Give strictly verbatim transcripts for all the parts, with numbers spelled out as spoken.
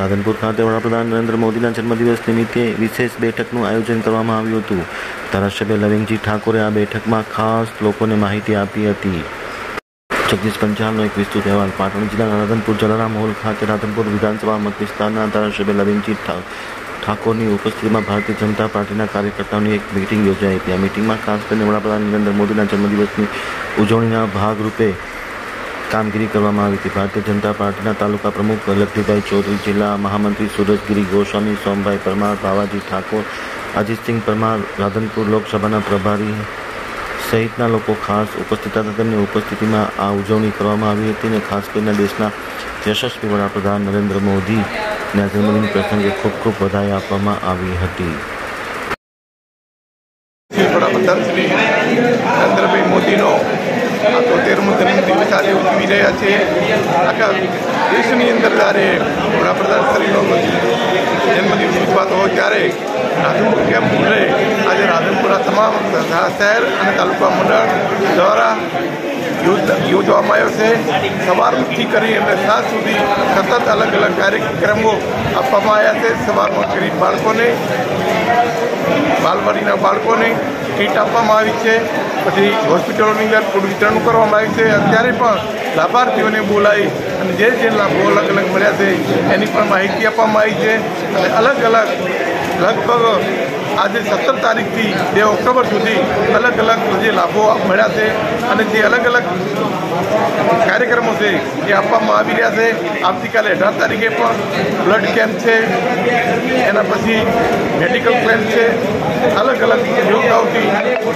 રાધનપુર ખાતે વડાપ્રધાન નરેન્દ્ર મોદીના જન્મદિવસ નિમિત્તે વિશેષ બેઠકનું આયોજન કરવામાં આવ્યું હતું। ધારાસભ્ય લવિંગજી ઠાકોરે આ બેઠકમાં ખાસ લોકોને માહિતી આપી હતી। જગદીશ પંચાલનો એક વિસ્તૃત અહેવાલ। પાટણ જિલ્લાના રાધનપુર જલારામ હોલ ખાતે રાધનપુર વિધાનસભા મત વિસ્તારના ધારાસભ્ય લવિંગજી ઠાકોરની ઉપસ્થિતિમાં ભારતીય જનતા પાર્ટીના કાર્યકર્તાઓની એક મિટિંગ યોજાઈ હતી। આ મિટિંગમાં ખાસ કરીને વડાપ્રધાન નરેન્દ્ર મોદીના જન્મદિવસની ઉજવણીના ભાગરૂપે કામગીરી કરવામાં આવી હતી। ભારતીય જનતા પાર્ટીના તાલુકા પ્રમુખ લખીભાઈ ચૌધરી, જિલ્લા મહામંત્રી સુરજગીરી ગોસ્વામી, સોમભાઈ પરમાર, ભાવાજી ઠાકોર, અજીતસિંહ પરમાર, રાધનપુર લોકસભાના પ્રભારી સહિતના લોકો ખાસ ઉપસ્થિત હતા। તેમની ઉપસ્થિતિમાં આ ઉજવણી કરવામાં આવી હતી અને ખાસ કરીને દેશના યશસ્વી વડાપ્રધાન નરેન્દ્ર મોદીના જન્મદિન પ્રસંગે ખૂબ ખૂબ વધાઈ આપવામાં આવી હતી। વડાપ્રધાન શ્રી નરેન્દ્રભાઈ મોદીનો આ તોતેરમો જન્મદિવસ આજે ઉજવી રહ્યા છે। આખા દેશની અંદર જ્યારે વડાપ્રધાન શ્રીનો જન્મદિવસ ઉજવાતો હોય ત્યારે રાધનપુર કેમ ભૂલે આજે રાધનપુરના તમામ શહેર અને તાલુકા મંડળ દ્વારા યોજવામાં આવ્યો છે। સવારથી કરી અને સાંજ સુધી સતત અલગ અલગ કાર્યક્રમો આપવામાં આવ્યા છે। સવારમાં ગરીબ બાળકોને, બાલવાડીના બાળકોને કીટ આપવામાં આવી છે, પછી હોસ્પિટલોની અંદર ફૂડ વિતરણ કરવામાં આવ્યું છે। અત્યારે પણ લાભાર્થીઓને બોલાવી અને જે જે લાભો અલગ અલગ મળ્યા છે એની પણ માહિતી આપવામાં આવી છે અને અલગ અલગ લગભગ આજે સત્તર તારીખથી બે ઓક્ટોબર સુધી અલગ અલગ જે લાભો મળ્યા છે અને જે અલગ અલગ કાર્યક્રમો છે એ આપવામાં આવી રહ્યા છે। આવતીકાલે અઢાર તારીખે પણ બ્લડ કેમ્પ છે, એના પછી મેડિકલ કેમ્પ છે, અલગ અલગ યોજનાઓથી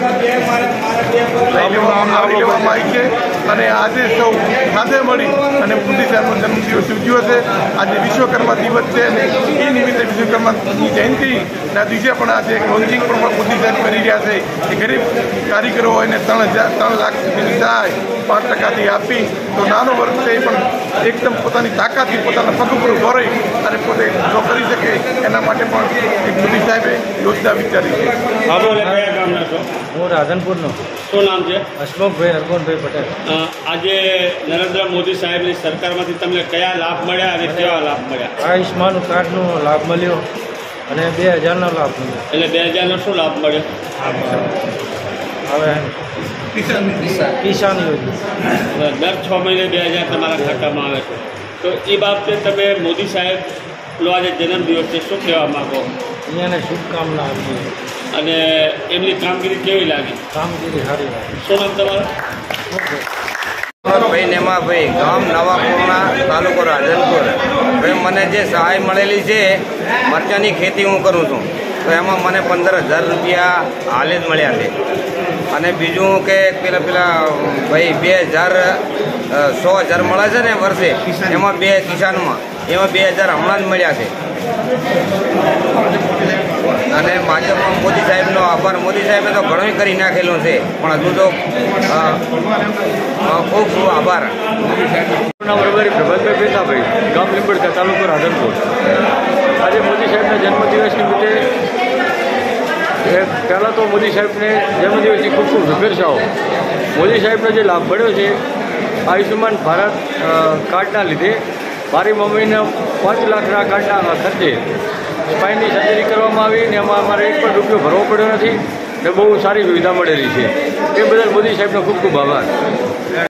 લઈ લેવામાં આવરી લેવામાં આવી છે અને આજે સૌ સાથે મળી અને મોદી સાહેબનો જન્મદિવસ ઉજવ્યો છે। આજે વિશ્વકર્મા દિવસ છે અને એ નિમિત્તે વિશ્વકર્માની જયંતિના દિવસે પણ આજે લોન્ચિંગ પણ મોદી સાહેબ કરી રહ્યા છે કે ગરીબ કારીગરો હોય ને ત્રણ હજાર ત્રણ લાખ સુધીની સહાય પાંચ ટકાથી આપી તો નાનો વર્ગ છે એ પણ એકદમ પોતાની તાકાતથી પોતાના પગ ઉપર ઉભો રહી અને પોતે જો કરી શકે એના માટે પણ એક મોદી સાહેબે યોજના વિચારી છે। હું રાધનપુરનો। શું નામ છે? હસમુખભાઈ હરગોનભાઈ પટેલ। આજે નરેન્દ્ર મોદી સાહેબની સરકારમાંથી તમને કયા લાભ મળ્યા અને કેવા લાભ મળ્યા? આયુષ્માન કાર્ડનો લાભ મળ્યો અને બે હજારનો લાભ મળ્યો। એટલે બે હજારનો શું લાભ મળ્યો? હવે કિસાન યોજના દર છ મહિને બે હજાર તમારા ખાતામાં આવે છે, તો એ બાબતે તમે મોદી સાહેબનો આજે જન્મદિવસ છે, શું કહેવા માગો? અહીંયાને શુભકામના આપીએ અને એમની કામગીરી કેવી લાગી? કામગીરી સારી લાગી। શું નામ તમારું? ભાઈ નેમાભાઈ, ગામ નવાપુરના, તાલુકો રાધનપુર। ભાઈ મને જે સહાય મળેલી છે, મરચાંની ખેતી હું કરું છું તો એમાં મને પંદર હજાર રૂપિયા હાલે જ મળ્યા છે અને બીજું કે પેલા પેલા ભાઈ બે હજાર સો હજાર મળે છે ને વર્ષે, એમાં બે કિસાનમાં એમાં બે હજાર હમણાં જ મળ્યા છે અને ભાજપમાં મોદી સાહેબનો આભાર। મોદી સાહેબે તો ઘણું કરી નાખેલું છે પણ હજુ તો ખૂબ ખૂબ આભાર। પ્રભારી પ્રભાતભાઈ પેતાભાઈ, ગામ લીંબડકા, તાલુકો રાધનપુર। આજે મોદી સાહેબના જન્મદિવસ નિમિત્તે પહેલાં તો મોદી સાહેબને જન્મદિવસની ખૂબ ખૂબ શુભેચ્છાઓ। મોદી સાહેબનો જે લાભ મળ્યો છે આયુષ્યમાન ભારત કાર્ડના લીધે મારી મમ્મીને પાંચ લાખના કાર્ડના ખર્ચે સ્પાઇનની સર્જરી કરવામાં આવી ને એમાં અમારે એક પણ રૂપિયો ભરવો પડ્યો નથી ને બહુ સારી સુવિધા મળેલી છે। એ બદલ મોદી સાહેબનો ખૂબ ખૂબ આભાર।